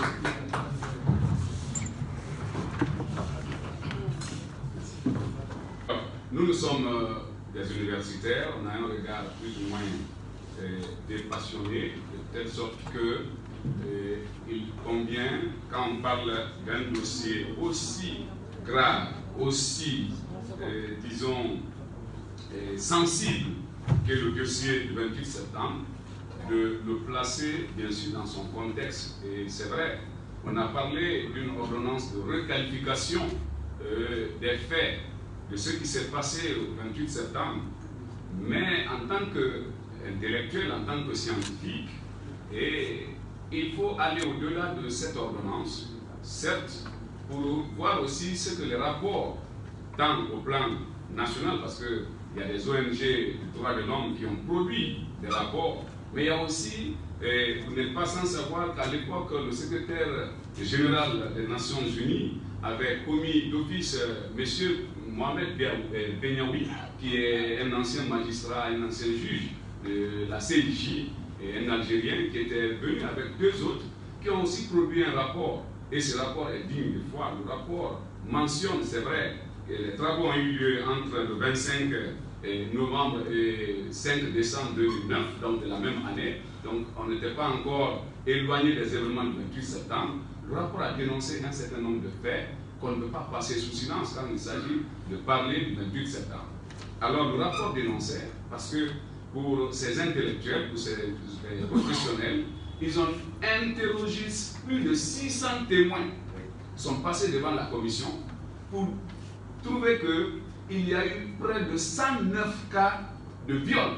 Nous, nous sommes euh, des universitaires, on a un regard plus ou moins euh, dépassionné, de telle sorte que euh, il convient, quand on parle d'un dossier aussi grave, aussi, euh, disons, euh, sensible que le dossier du vingt-huit septembre, de le placer, bien sûr, dans son contexte. Et c'est vrai, on a parlé d'une ordonnance de requalification euh, des faits, de ce qui s'est passé au vingt-huit septembre, mais en tant qu'intellectuel, en tant que scientifique, et il faut aller au-delà de cette ordonnance, certes, pour voir aussi ce que les rapports, tant au plan national, parce qu'il y a des O N G du droit de l'homme qui ont produit des rapports, mais il y a aussi, et vous n'êtes pas sans savoir qu'à l'époque, le secrétaire général des Nations Unies avait commis d'office euh, M. Mohamed Benyaoui, qui est un ancien magistrat, un ancien juge de la C I J, et un Algérien qui était venu avec deux autres, qui ont aussi produit un rapport. Et ce rapport est digne de foi. Le rapport mentionne, c'est vrai, que les travaux ont eu lieu entre le vingt-cinq novembre et cinq décembre deux mille neuf, donc de la même année. Donc on n'était pas encore éloigné des événements du vingt-huit septembre. Le rapport a dénoncé un certain nombre de faits qu'on ne peut pas passer sous silence quand il s'agit de parler du vingt-huit septembre. Alors le rapport dénonçait, parce que pour ces intellectuels, pour ces professionnels, ils ont interrogé plus de six cents témoins qui sont passés devant la commission pour trouver qu'il y a eu près de cent neuf cas de viol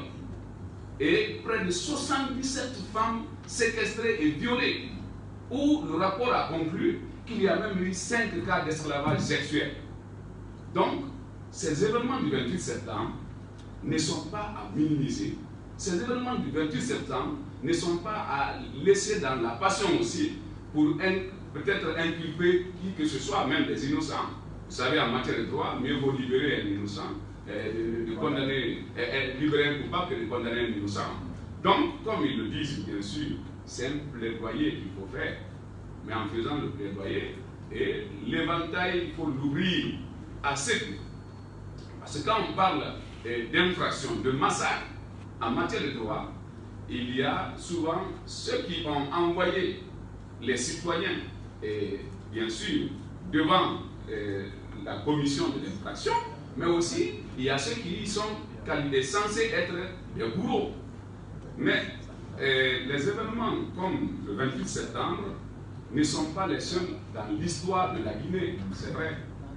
et près de soixante-dix-sept femmes séquestrées et violées, où le rapport a conclu qu'il y a même eu cinq cas d'esclavage sexuel. Donc, ces événements du vingt-huit septembre ne sont pas à minimiser. Ces événements du vingt-huit septembre ne sont pas à laisser dans la passion aussi pour peut-être inculper qui que ce soit, même des innocents. Vous savez, en matière de droit, mieux vaut libérer un innocent, euh, de, de condamner, euh, libérer un coupable que de condamner un innocent. Donc, comme ils le disent, bien sûr, c'est un plaidoyer qu'il faut faire. Mais en faisant le plaidoyer, et l'éventail, il faut l'ouvrir à ce que. Parce que quand on parle euh, d'infraction, de massacre, en matière de droit, il y a souvent ceux qui ont envoyé les citoyens, et bien sûr, devant euh, la commission de l'infraction, mais aussi il y a ceux qui sont censés être des bourreaux. Mais euh, les événements comme le vingt-huit septembre ne sont pas les seuls dans l'histoire de la Guinée, c'est vrai.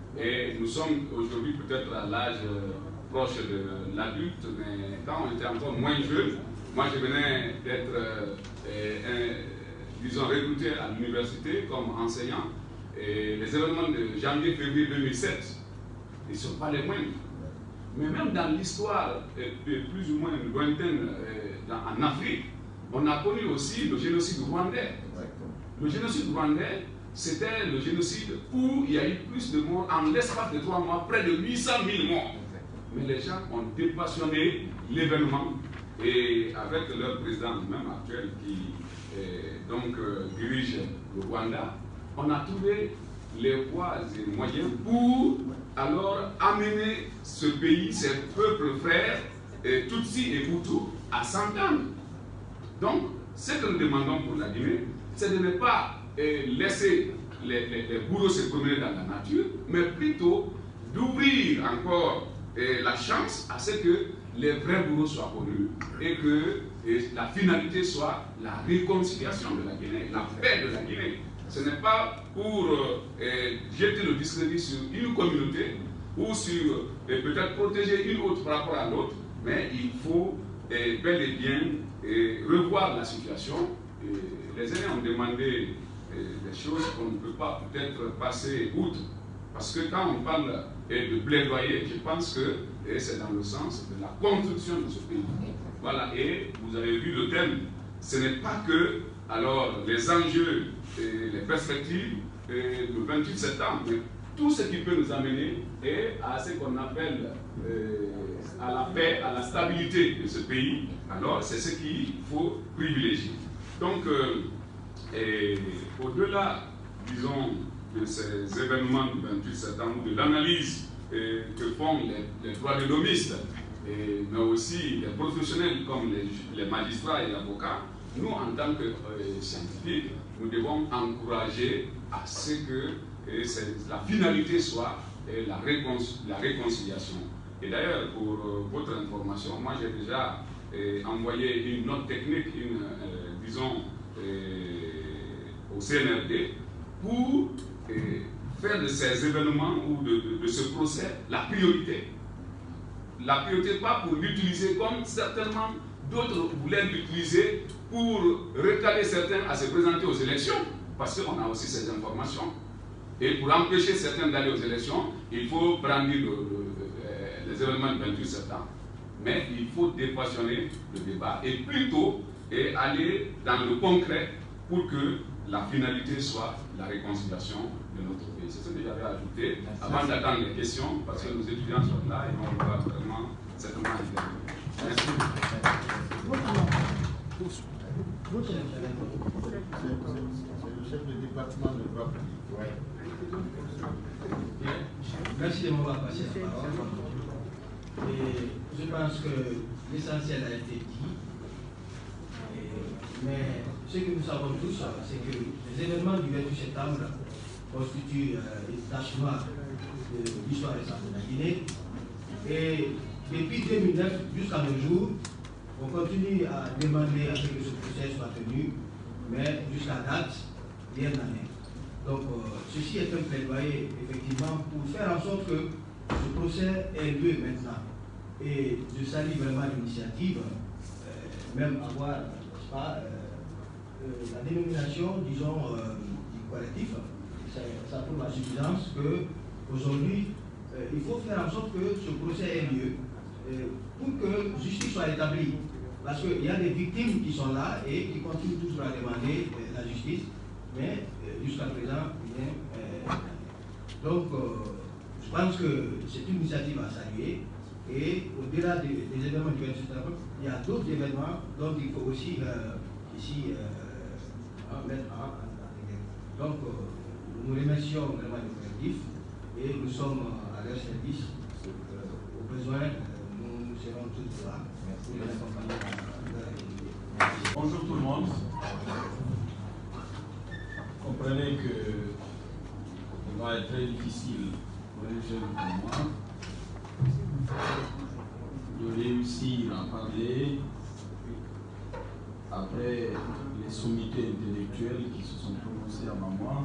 Et nous sommes aujourd'hui peut-être à l'âge euh, proche de l'adulte, mais quand on était encore moins jeune, moi je venais d'être, euh, euh, disons, recruté à l'université comme enseignant. Et les événements de janvier-février deux mille sept, ils ne sont pas les moindres. Mais même dans l'histoire euh, plus ou moins lointaine euh, dans, en Afrique, on a connu aussi le génocide rwandais. Le génocide rwandais, c'était le génocide où il y a eu plus de morts en l'espace de trois mois, près de huit cent mille morts. Mais les gens ont dépassionné l'événement et avec leur président même actuel qui euh, donc, euh, dirige le Rwanda, on a trouvé les voies et moyens pour alors amener ce pays, ces peuples frères, et Tutsi et Hutu, à s'entendre. Donc, ce que nous demandons pour la Guinée, c'est de ne pas euh, laisser les, les, les bourreaux se promener dans la nature, mais plutôt d'ouvrir encore euh, la chance à ce que les vrais bourreaux soient connus et que et la finalité soit la réconciliation de la Guinée, la paix de la Guinée. Ce n'est pas pour euh, jeter le discrédit sur une communauté ou sur euh, peut-être protéger une autre par rapport à l'autre, mais il faut euh, bel et bien euh, revoir la situation. Et les aînés ont demandé euh, des choses qu'on ne peut pas peut-être passer outre. Parce que quand on parle euh, de plaidoyer, je pense que c'est dans le sens de la construction de ce pays. Voilà, et vous avez vu le thème, ce n'est pas que alors les enjeux et les perspectives et le vingt-huit septembre, mais tout ce qui peut nous amener est à ce qu'on appelle euh, à la paix, à la stabilité de ce pays. Alors c'est ce qu'il faut privilégier. Donc euh, au-delà, disons, de ces événements du vingt-huit septembre, de l'analyse euh, que font les, les droits de l'homiste, Et, mais aussi les professionnels comme les, les magistrats et les avocats, nous en tant que euh, scientifiques, nous devons encourager à ce que euh, la finalité soit euh, la, réconci la réconciliation. Et d'ailleurs, pour euh, votre information, moi j'ai déjà euh, envoyé une note technique, une, euh, disons, euh, au C N R D, pour euh, faire de ces événements ou de, de, de ce procès la priorité. La priorité, pas pour l'utiliser comme certainement d'autres voulaient l'utiliser pour recaler certains à se présenter aux élections, parce qu'on a aussi ces informations. Et pour empêcher certains d'aller aux élections, il faut brandir le, le, les événements du vingt-huit septembre. Mais il faut dépassionner le débat et plutôt et aller dans le concret pour que la finalité soit la réconciliation de notre pays. C'est ce que j'avais ajouté avant d'attendre les questions, parce que nos étudiants sont là et on va vraiment certainement intervenir. Merci. C'est le chef de département de droit public. Ouais. Merci de m'avoir passé la parole. Et je pense que l'essentiel a été dit. Et, mais ce que nous savons tous, c'est que les événements du vingt-huit septembre constituent euh, une tâche noire de l'histoire récente de la Guinée. Et depuis deux mille neuf jusqu'à nos jours, on continue à demander à ce que ce procès soit tenu, mais jusqu'à date, rien n'en est. Donc, euh, ceci est un plaidoyer, effectivement, pour faire en sorte que ce procès ait lieu maintenant. Et je salue vraiment l'initiative, euh, même avoir, n'est-ce pas, euh, euh, la dénomination, disons, euh, du collectif. Ça, ça prouve à suffisance qu'aujourd'hui, euh, il faut faire en sorte que ce procès ait lieu euh, pour que justice soit établie. Parce qu'il y a des victimes qui sont là et qui continuent toujours à demander euh, la justice, mais euh, jusqu'à présent, rien. Euh, donc, euh, je pense que c'est une initiative à saluer. Et au-delà des, des événements du vingt-sept septembre, il y a d'autres événements dont il faut aussi euh, ici euh, mettre en en Donc, euh, nous remercions vraiment le collectif et nous sommes à leur service. Euh, au besoin, euh, nous serons tous là pour les accompagner dans leur activité. Bonjour tout le monde. Comprenez que il va être très difficile pour les jeunes comme moi de réussir à parler après les sommités intellectuelles qui se sont prononcées avant moi,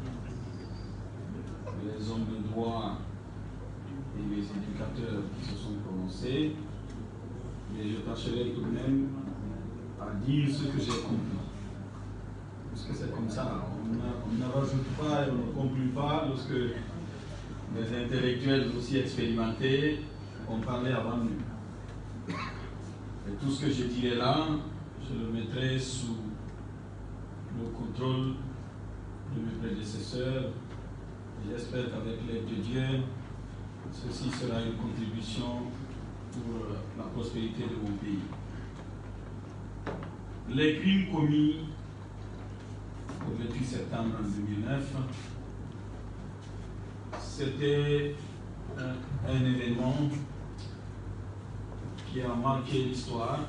les hommes de droit et les éducateurs qui se sont prononcés, mais je tâcherai tout de même à dire ce que j'ai compris. Parce que c'est comme ça, on, on ne rajoute pas et on ne conclut pas lorsque les intellectuels aussi expérimentés ont parlé avant nous. Et tout ce que je dirai là, je le mettrai sous le contrôle de mes prédécesseurs. J'espère qu'avec l'aide de Dieu, ceci sera une contribution pour la prospérité de mon pays. Les crimes commis au vingt-huit septembre deux mille neuf, c'était un, un événement qui a marqué l'histoire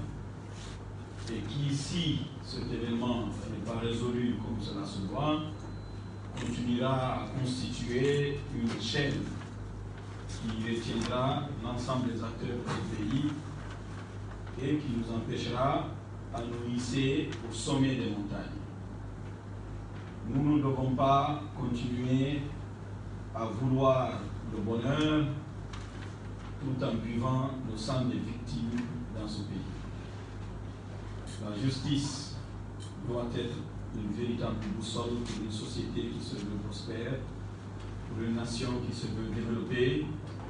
et qui, si cet événement n'est pas résolu comme cela se doit, continuera à constituer une chaîne qui retiendra l'ensemble des acteurs du pays et qui nous empêchera à nous hisser au sommet des montagnes. Nous ne devons pas continuer à vouloir le bonheur tout en buvant le sang des victimes dans ce pays. La justice doit être une véritable boussole pour une société qui se veut prospère, pour une nation qui se veut développer.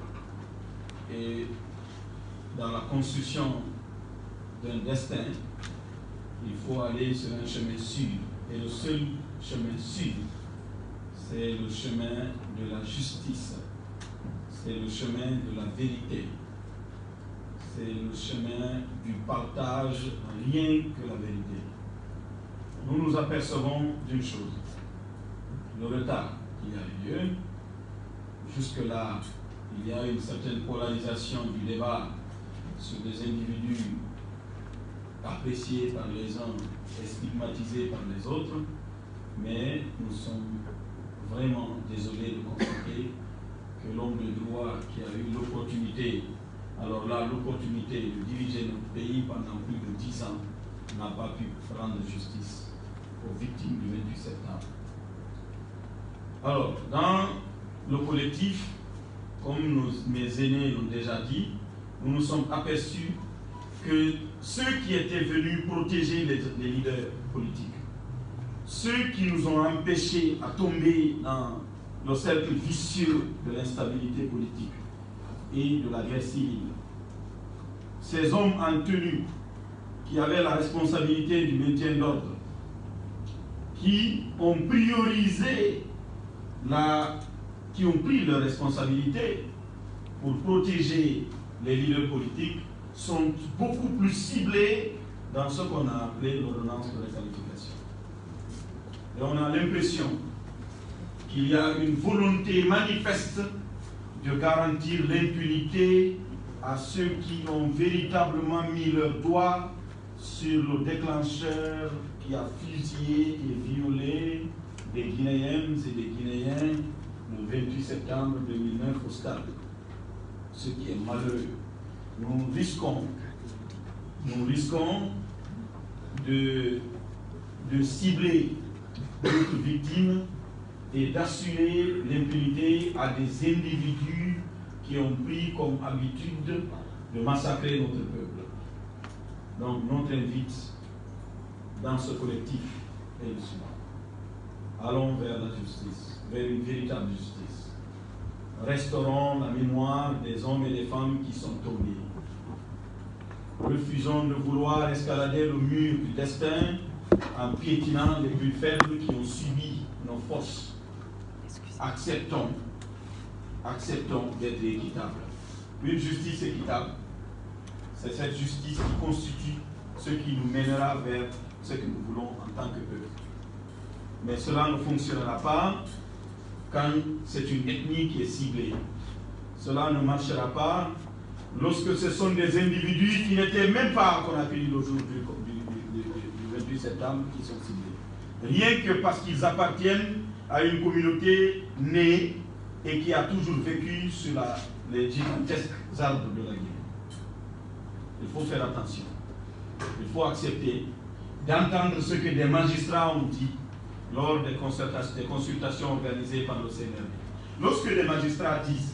Et dans la construction d'un destin, il faut aller sur un chemin sûr. Et le seul chemin sûr, c'est le chemin de la justice. C'est le chemin de la vérité. C'est le chemin du partage, rien que la vérité. Nous nous apercevons d'une chose, le retard qui a eu lieu. Jusque-là, il y a une certaine polarisation du débat sur des individus appréciés par les uns et stigmatisés par les autres, mais nous sommes vraiment désolés de constater que l'homme de droit qui a eu l'opportunité, alors là, l'opportunité de diriger notre pays pendant plus de dix ans, n'a pas pu rendre justice aux victimes du vingt-huit septembre. Alors, dans le collectif, comme nos, mes aînés l'ont déjà dit, nous nous sommes aperçus que ceux qui étaient venus protéger les, les leaders politiques, ceux qui nous ont empêchés à tomber dans le cercle vicieux de l'instabilité politique et de la guerre civile, ces hommes en tenue qui avaient la responsabilité du maintien d'ordre, qui ont priorisé la, qui ont pris leurs responsabilités pour protéger les leaders politiques, sont beaucoup plus ciblés dans ce qu'on a appelé l'ordonnance de réqualification. Et on a l'impression qu'il y a une volonté manifeste de garantir l'impunité à ceux qui ont véritablement mis leur doigt sur le déclencheur qui a fusillé et violé des Guinéennes et des Guinéens le vingt-huit septembre deux mille neuf au stade. Ce qui est malheureux. Nous risquons, nous risquons de, de cibler d'autres victimes et d'assurer l'impunité à des individus qui ont pris comme habitude de massacrer notre peuple. Donc notre invite dans ce collectif est le suivant. Allons vers la justice, vers une véritable justice. Restaurons la mémoire des hommes et des femmes qui sont tombés. Refusons de vouloir escalader le mur du destin en piétinant les plus faibles qui ont subi nos forces. Acceptons, acceptons d'être équitables. Une justice équitable, c'est cette justice qui constitue ce qui nous mènera vers ce que nous voulons en tant que peuple. Mais cela ne fonctionnera pas quand c'est une ethnie qui est ciblée. Cela ne marchera pas lorsque ce sont des individus qui n'étaient même pas à Conakry le jour du, du, du, du vingt-huit septembre qui sont ciblés. Rien que parce qu'ils appartiennent à une communauté née et qui a toujours vécu sur la, les gigantesques arbres de la Guinée. Il faut faire attention. Il faut accepter d'entendre ce que des magistrats ont dit lors des consultations, des consultations organisées par le C N R D. Lorsque des magistrats disent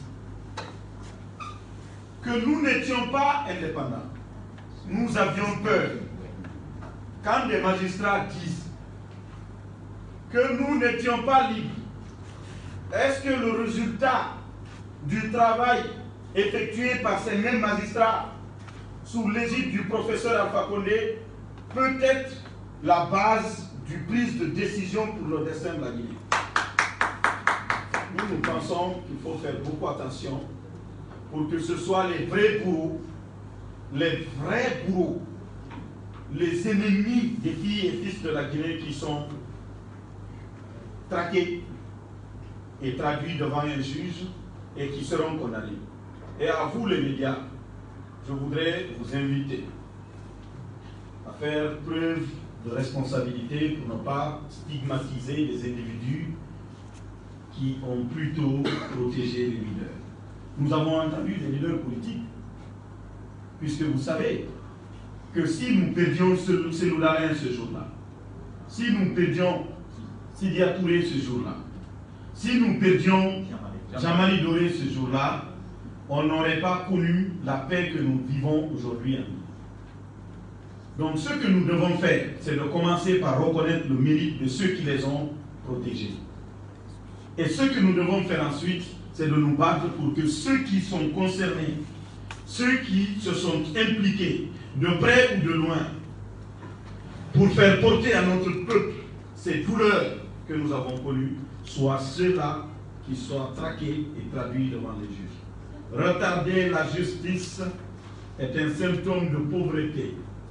que nous n'étions pas indépendants, nous avions peur. Quand des magistrats disent que nous n'étions pas libres, est-ce que le résultat du travail effectué par ces mêmes magistrats sous l'égide du professeur Alpha Condé peut être la base du prise de décision pour le destin de la Guinée? Nous, nous pensons qu'il faut faire beaucoup attention pour que ce soit les vrais bourreaux, les vrais bourreaux, les ennemis des filles et fils de la Guinée qui sont traqués et traduits devant un juge et qui seront condamnés. Et à vous les médias, je voudrais vous inviter à faire preuve de responsabilité pour ne pas stigmatiser les individus qui ont plutôt protégé les leaders. Nous avons entendu des leaders politiques, puisque vous savez que si nous perdions Cellou Dalein ce jour-là, si nous perdions Sidya Touré ce jour-là, si nous perdions Jamali Doré ce jour-là, on n'aurait pas connu la paix que nous vivons aujourd'hui en Guinée. Donc ce que nous devons faire, c'est de commencer par reconnaître le mérite de ceux qui les ont protégés. Et ce que nous devons faire ensuite, c'est de nous battre pour que ceux qui sont concernés, ceux qui se sont impliqués, de près ou de loin, pour faire porter à notre peuple ces douleurs que nous avons connues, soient ceux-là qui soient traqués et traduits devant les juges. Retarder la justice est un symptôme de pauvreté.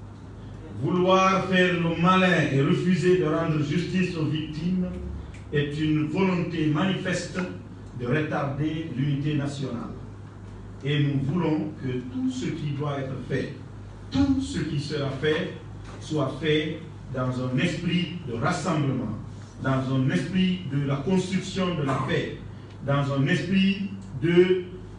Vouloir faire le malin et refuser de rendre justice aux victimes est une volonté manifeste de retarder l'unité nationale. Et nous voulons que tout ce qui doit être fait, tout ce qui sera fait, soit fait dans un esprit de rassemblement, dans un esprit de la construction de la paix, dans un esprit de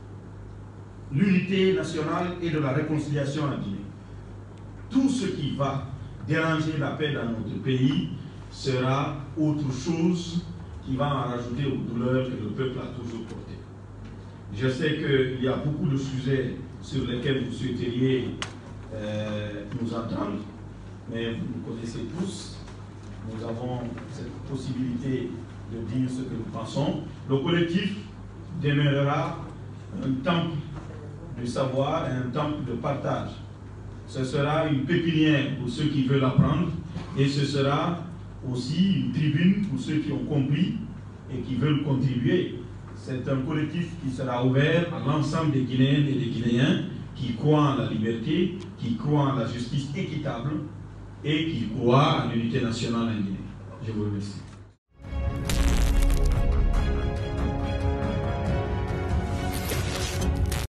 l'unité nationale et de la réconciliation en Guinée. Tout ce qui va déranger la paix dans notre pays sera autre chose qui va en rajouter aux douleurs que le peuple a toujours portées. Je sais qu'il y a beaucoup de sujets sur lesquels vous souhaiteriez euh, nous entendre, mais vous nous connaissez tous. Nous avons cette possibilité de dire ce que nous pensons. Le collectif demeurera un temple du savoir et un temple de partage. Ce sera une pépinière pour ceux qui veulent apprendre et ce sera aussi une tribune pour ceux qui ont compris et qui veulent contribuer. C'est un collectif qui sera ouvert à l'ensemble des Guinéennes et des Guinéens qui croient en la liberté, qui croient en la justice équitable et qui croient en l'unité nationale en Guinée. Je vous remercie.